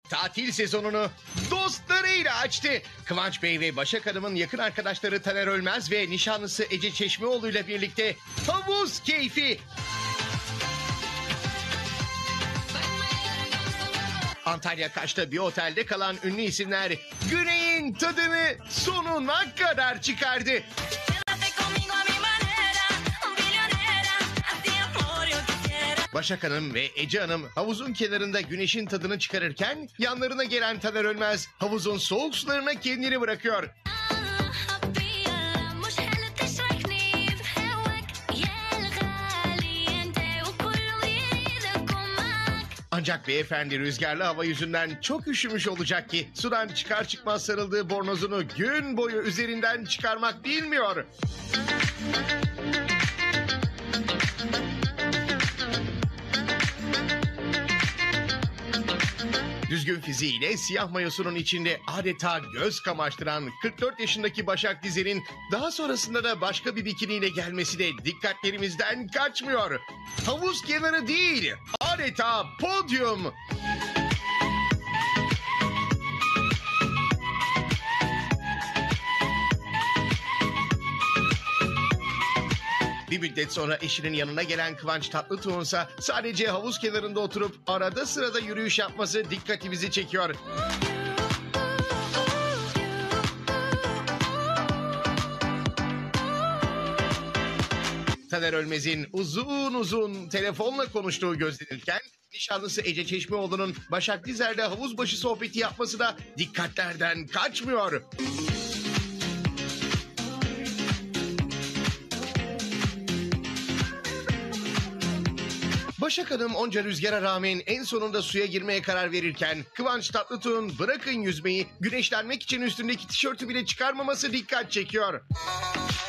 tatil sezonunu dostlarıyla açtı. Kıvanç Bey ve Başak Hanım'ın yakın arkadaşları Taner Ölmez ve nişanlısı Ece Çeşmeoğlu ile birlikte havuz keyfi. Antalya Kaş'ta bir otelde kalan ünlü isimler Güney'in tadını sonuna kadar çıkardı. Başak Hanım ve Ece Hanım havuzun kenarında güneşin tadını çıkarırken yanlarına gelen Taner Ölmez havuzun soğuk sularına kendini bırakıyor. Ancak beyefendi rüzgarlı hava yüzünden çok üşümüş olacak ki sudan çıkar çıkmaz sarıldığı bornozunu gün boyu üzerinden çıkarmak bilmiyor. Düzgün fiziğiyle siyah mayosunun içinde adeta göz kamaştıran 44 yaşındaki Başak Dizer'in daha sonrasında da başka bir bikiniyle gelmesi de dikkatlerimizden kaçmıyor. Havuz kenarı değil, adeta podyum. Bir müddet sonra eşinin yanına gelen Kıvanç Tatlıtuğ'un ise sadece havuz kenarında oturup arada sırada yürüyüş yapması dikkatimizi çekiyor. Taner Ölmez'in uzun uzun telefonla konuştuğu gözlenirken nişanlısı Ece Çeşmeoğlu'nun Başak Dizer'le havuz başı sohbeti yapması da dikkatlerden kaçmıyor. Başak Hanım onca rüzgara rağmen en sonunda suya girmeye karar verirken Kıvanç Tatlıtuğ'un bırakın yüzmeyi güneşlenmek için üstündeki tişörtü bile çıkarmaması dikkat çekiyor.